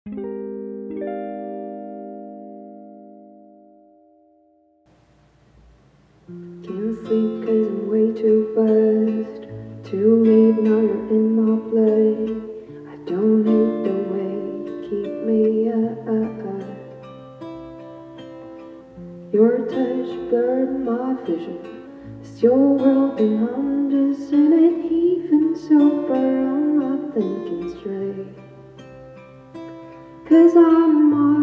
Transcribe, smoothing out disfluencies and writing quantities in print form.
Can't sleep 'cause I'm way too buzzed. Too late, now you're in my blood. I don't hate the way you keep me up. Your touch blurred my vision. It's your world and I'm just in it. Even sober, I'm not thinking straight. 'Cause I'm